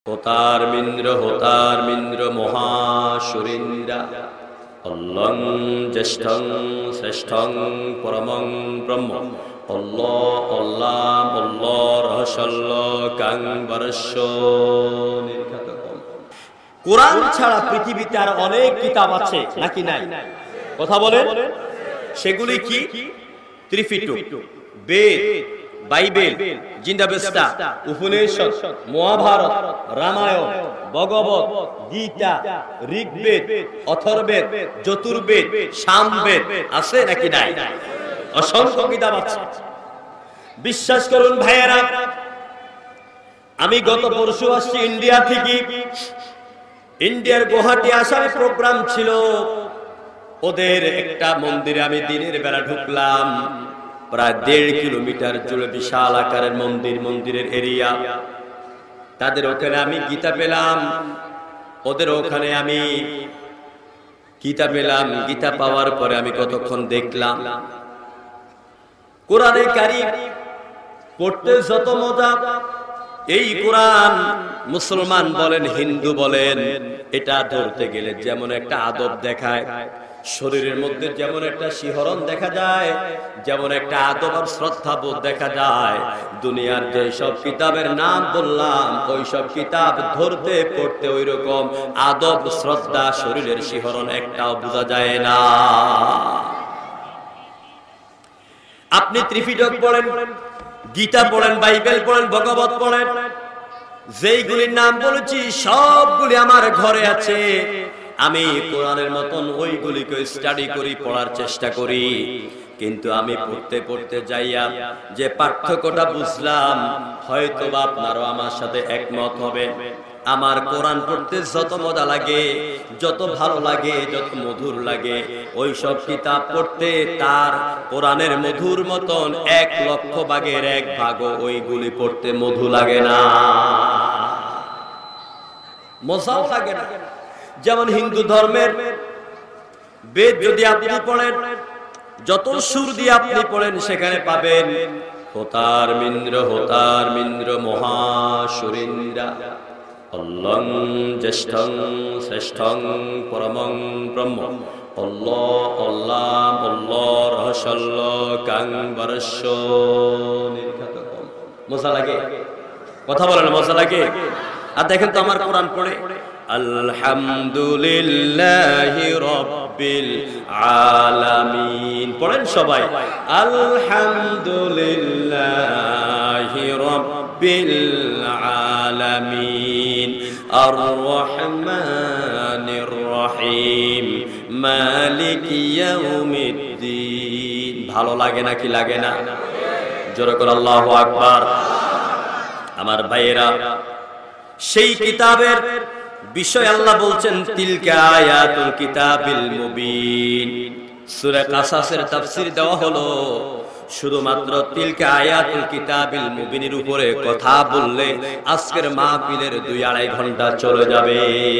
হোতার মিন্দ্র মহাসুরেন্দ্রা অল্লং জ্যেষ্ঠং শ্রেষ্ঠং পরমং ব্রহ্ম অল্লাহ অল্লাহ অল্লাহ রহস্যল্ল কাং বরস্য নির্ঘাতকম। কোরআন ছাড়া পৃথিবীতে আর অনেক কিতাব আছে নাকি নাই? কথা বলেন। সেগুলি কি? ত্রিপিটক, বেদ, বাইবেল, জিন্দাবেস্তা, উপনিষদ, মহাভারত, রামায়ণ, ভগবত গীতা, ঋগ্বেদ, অথর্ববেদ, যজুর্বেদ, সামবেদ আছে নাকি নাই? অসংখ্য কিতাব আছে। বিশ্বাস করুন ভাইয়েরা, আমি গত পরশু আসছি ইন্ডিয়া থেকে। ইন্ডিয়ার গুয়াহাটি আসার প্রোগ্রাম ছিল। ওদের একটা মন্দিরে আমি দিনের বেলা ঢুকলাম। প্রায় 1.5 কিলোমিটার জুড়ে বিশাল আকারের মন্দিরের এরিয়া। তাদের ওখানে আমি গীতা পেলাম, ওদের ওখানে আমি গীতা পেলাম। গীতা পাওয়ার পরে আমি কতক্ষণ দেখলাম কোরআনে কারীম পড়তে যত মজা। এই কোরআন মুসলমান বলেন হিন্দু বলেন, এটা ধরতে গেলে যেমন একটা আদব দেখায়, শরীরের মধ্যে যেমন একটা শিহরণ দেখা যায়, যেমন একটা আদব আর শ্রদ্ধাবোধ দেখা যায়। দুনিয়ার যে সব কিতাবের নাম বললাম, ওই সব কিতাব ধরতে পড়তে ওই রকম আদব শ্রদ্ধা শরীরের শিহরণ একটাও বোঝা যায় না। আপনি ত্রিপিটক পড়েন, গীতা পড়েন, বাইবেল পড়েন, ভগবত পড়েন, যেইগুলির নাম বলেছি সবগুলি আমার ঘরে আছে। আমি কোরআনের মতন ওইগুলিকে স্টাডি করি, পড়ার চেষ্টা করি। কিন্তু আমি পড়তে পড়তে যাইয়া যে পার্থক্যটা বুঝলাম, হয়তো বা আপনারও আমার সাথে একমত হবে। আমার কোরআন পড়তে যত মজা লাগে, যত ভালো লাগে, যত মধুর লাগে, ওই সব কিতাব পড়তে তার কোরআনের মধুর মতন 1,00,000 ভাগের 1 ভাগও ওইগুলি পড়তে মধু লাগে না, মজাও লাগে না। যেমন হিন্দু ধর্মের বেদ যদি আপনি পড়েন, যত সুর দিয়ে আপনি পড়েন সেখানে পাবেন হোতার মিন্দ্র মহাসুরেন্দ্রা অল্লং জ্যেষ্ঠং শ্রেষ্ঠং পরমং ব্রহ্ম অল্লাহ অল্লাহ অল্লাহ রহস্যল্ল কাং বরস্য নির্ঘাতকম। মজা লাগে? কথা বলেন, মজা লাগে? আর দেখেন তো আমার কোরআন পড়ে আলহামদুলিল্লাহি রাব্বিল আলামিন পড়েন সবাই, আলহামদুলিল্লাহি রাব্বিল আলামিন আর রহমানির রহিম মালিকি ইয়াউমিদ্দিন। ভালো লাগে নাকি লাগে না? জোরে করে আল্লাহু আকবার। আমার ভাইয়েরা, সেই কিতাবের বিষয় আল্লাহ বলছেন তিলকা আয়াতুল কিতাবিল মুবিন। সূরা কাসাসের তাফসীর দেওয়া হলো শুধুমাত্র তিলকা আয়াতুল কিতাবিল মুবিনের উপরে কথা বললে আজকের মাহফিলের 2-2.5 ঘন্টা চলে যাবে।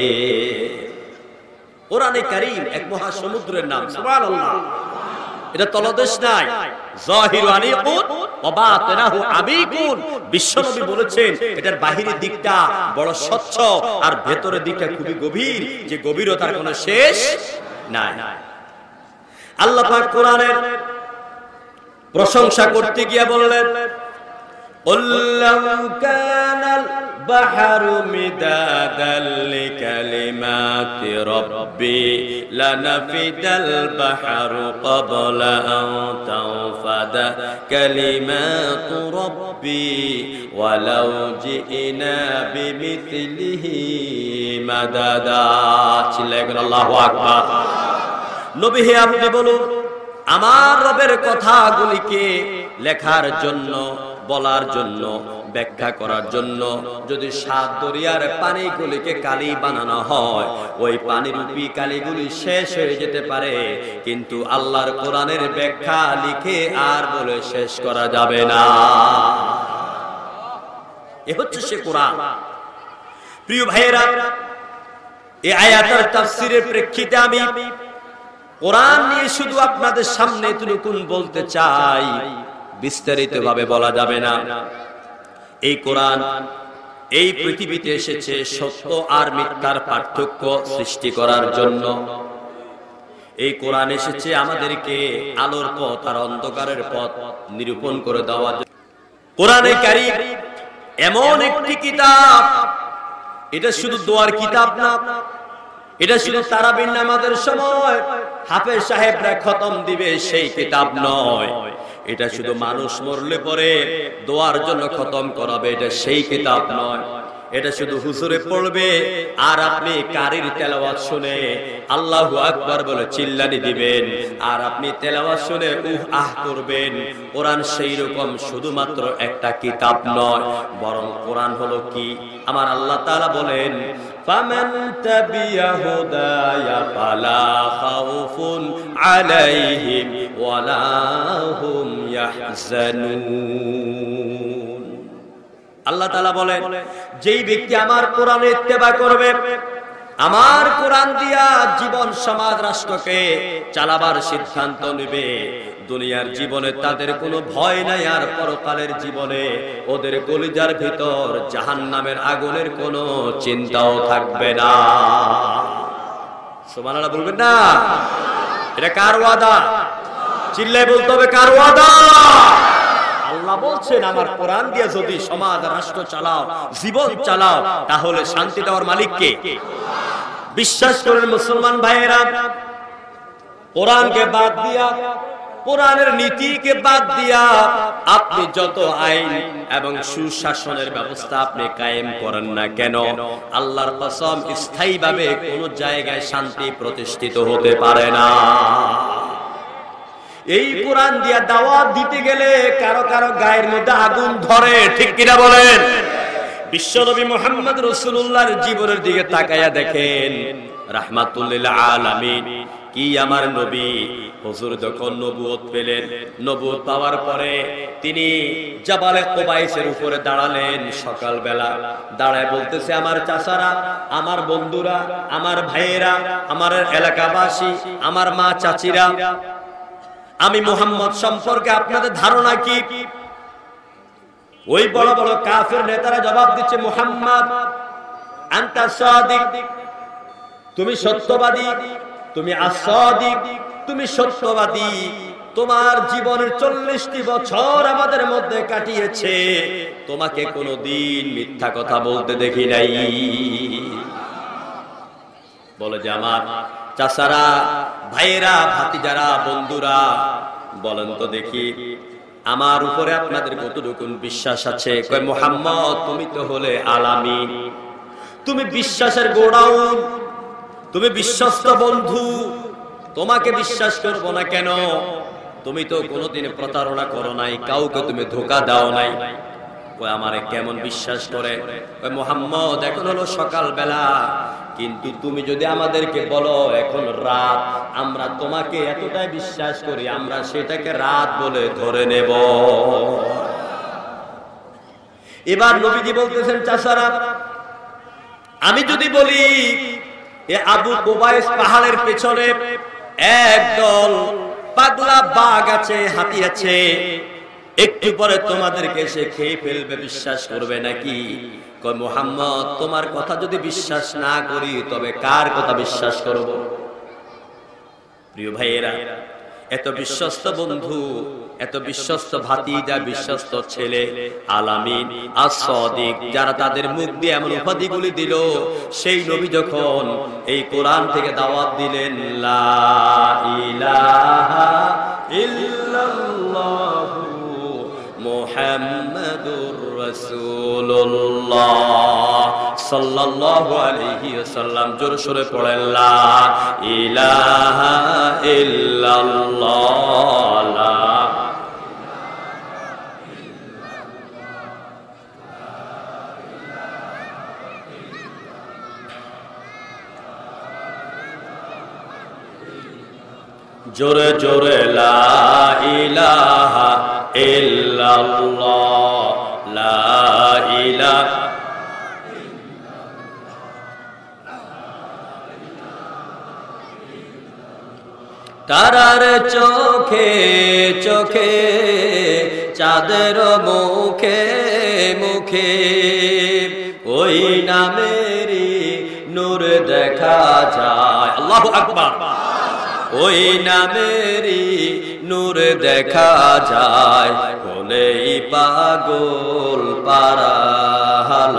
কোরআনে কারীম এক মহাসমুদ্রের নাম, সুবহানাল্লাহ। এটা তলদেশ নাই, যাহিরু আনিকুন ওয়া বাতিনাহু আমিকুন। বিশ্বনবী বলেছেন এটার বাহিরের দিকটা বড় স্বচ্ছ আর ভেতরের দিকটা খুবই গভীর, যে গভীরতার কোনো শেষ নাই। আল্লাহ পাক কোরআনের প্রশংসা করতে গিয়ে বললেন قُلْ لَوْ كَانَ الْبَحْرُ مِدَادًا لِكَلِمَاتِ رَبِّي لَنَفِدَ الْبَحْرُ قَبْلَ أَن تَنفَدَ كَلِمَاتُ رَبِّي وَلَوْ جِئْنَا بِمِثْلِهِ مَدَدًا। চিল্লাইবেন আল্লাহু আকবার। নবী হে, আপনি বলুন, আমার রবের কথাগুলিকে লেখার জন্য, বলার জন্য, ব্যাখ্যা করার জন্য যদি 7 দরিয়ার পানিগুলিকে কালি বানানো হয়, ওই পানিরূপী কালিগুলি শেষ হয়ে যেতে পারে, কিন্তু আল্লাহর কোরআনের ব্যাখ্যা লিখে আর বলে শেষ করা যাবে না। এ হচ্ছে সে কোরআন। প্রিয় ভাইয়েরা, এই আয়াতের তাফসীরের প্রেক্ষিতে আমি কোরআন নিয়ে শুধু আপনাদের সামনে এতটুকু বলতে চাই, বিস্তারিত ভাবে বলা যাবে না। এই কোরআন এই পৃথিবীতে এসেছে সত্য আর মিথ্যার পার্থক্য সৃষ্টি করার জন্য। এই কোরআন এসেছে আমাদেরকে আলোর পথ আর অন্ধকারের পথ নিরূপণ করে দেওয়ার জন্য। কোরআনে কারীম এমন একটি কিতাব, এটা শুধু দোয়ার কিতাব না, এটা শুধু তারাবির নামাজের সময় হাফেজ সাহেবরা খতম দিবে সেই কিতাব নয়। এটা শুধু মানুষ মরলে পরে দোয়ার জন্য খতম করাবে, এটা সেই কিতাব নয়। এটা শুধু হুজুরে পড়বে আর আপনি কারির তেলাওয়াত শুনে আল্লাহু আকবার বলে চিল্লানি দিবেন, আর আপনি তেলাওয়াত শুনে উহ আহ করবেন। কোরআন সেই রকম শুধুমাত্র একটা কিতাব নয়, বরং কোরআন হলো কি? আমার আল্লাহ তাআলা বলেন, ফামান তাবিয়া হুদায়া ফালা খাউফুন আলাইহিম ওয়ালা হুম ইয়াহজানুন। আল্লাহ তাআলা বলেন, যেই ব্যক্তি আমার কোরআনে ইত্তেবা করবে, আমার কোরআন দিয়া জীবন সমাজ রাষ্ট্রকে চালাবার সিদ্ধান্ত নেবে, দুনিয়ার জীবনে তাদের কোনো ভয় নাই, আর পরকালের জীবনে ওদের কলিজার ভিতর জাহান্নামের আগুনের কোনো চিন্তাও থাকবে না। সুবহানাল্লাহ বলবেন না? এটা কার ওয়াদা? চিল্লায় বলতে হবে, কার ওয়াদা? আল্লাহ বলছেন, আমার কোরআন দিয়ে যদি সমাজ রাষ্ট্র চালাও, জীবন চালাও, তাহলে শান্তি দেওয়ার মালিক কে? বিশ্বাস করেন মুসলমান ভাইয়েরা, কোরআনকে বাদ দিয়া, কোরআনের নীতিকে বাদ দিয়া আপনি যত আইন এবং সুশাসনের ব্যবস্থা আপনি কায়েম করেন না কেন, আল্লাহর কসম স্থায়ীভাবে কোন জায়গায় শান্তি প্রতিষ্ঠিত হতে পারে না। এই কোরআন দিয়া দাওয়াত দিতে গেলে কারো কারো গায়ের মধ্যে আগুন ধরে, ঠিক কিনা বলেন? বিশ্বনবী মুহাম্মদ রাসূলুল্লাহর জীবনের দিকে তাকায়া দেখেন, রাহমাতুল লিল আলামিন। কি আমার নবী, হুজুর যখন নবুয়ত পেলেন, নবুয়ত পাওয়ার পরে তিনি জাবালে কুবাইসের উপরে দাঁড়ালেন। সকালবেলা দাঁড়ায় বলতেছে, আমার চাচারা, আমার বন্ধুরা, আমার ভাইয়েরা, আমার এলাকাবাসী, আমার মা চাচিরা, আমি মুহাম্মদ সম্পর্কে আপনাদের ধারণা কি? ওই বড় বড় কাফের নেতারা জবাব দিচ্ছে, মুহাম্মদ আনতা সাদিক, তুমি সত্যবাদী, তুমি আস-সাদিক, তুমি সত্যবাদী। তোমার জীবনের 40টি বছর আমাদের মধ্যে কাটিয়েছে, তোমাকে কোনোদিন মিথ্যা কথা বলতে দেখি নাই। বলে যে আমার চাচারা, ভাইয়েরা, ভাতিজারা, বন্ধুরা, বলেন তো দেখি আমার উপরে আপনাদের কতটুকু বিশ্বাস আছে? কয়, মুহাম্মদ তুমি তো হলে আলামিন, তুমি বিশ্বাসের গোডাউন, তুমি বিশ্বস্ত বন্ধু, তোমাকে বিশ্বাস করব না কেন? তুমি তো কোনোদিন প্রতারণা করো নাই, কাউকে তুমি ধোঁকা দাও নাই। কয়, আমারে কেমন বিশ্বাস করে? কয়, মুহাম্মদ এখন হলো সকাল বেলা, কিন্তু তুমি যদি আমাদেরকে বলো এখন রাত, আমরা তোমাকে এতটাই বিশ্বাস করি, আমরা সেটাকে রাত বলে ধরে নেব। এবার নবীজি বলতেছেন, চাচারা, আমি যদি বলি এ আবু কুবাইস পাহাড়ের পেছনে একদল পাগলা বাঘ আছে, হাতি আছে, একটু পরে তোমাদেরকে এসে খেয়ে ফেলবে, বিশ্বাস করবে নাকি? কয়, মুহাম্মদ তোমার কথা যদি বিশ্বাস না করি তবে কার কথা বিশ্বাস করব? প্রিয় ভাইয়েরা, এত বিশ্বস্ত বন্ধু, এত বিশ্বস্ত ভাতিজা, বিশ্বস্ত ছেলে, আলামিন, আস-সাদিক, যারা তাদের মুখ দিয়ে এমন উপাধিগুলি দিল, সেই নবী যখন এই কোরআন থেকে দাওয়াত দিলেন, লা ইলাহা ইল্লাল্লাহু মুহাম্মাদুর রাসূলুল্লাহ সাল্লাল্লাহু আলাইহি ওয়াসাল্লাম, জোরে সোরে পড়েন, লা ইলাহা ইল্লাল্লাহ। জোরে জোরে, লা ইলাহা ইল্লাল্লাহ, লা ইলাহা। তারার চোখে চোখে, চাঁদের মুখে মুখে, ওই নামেরই নূর দেখা যায়। আল্লাহু আকবার। ওই নামেরই নূর দেখা যায়, হলেই পাগল পারা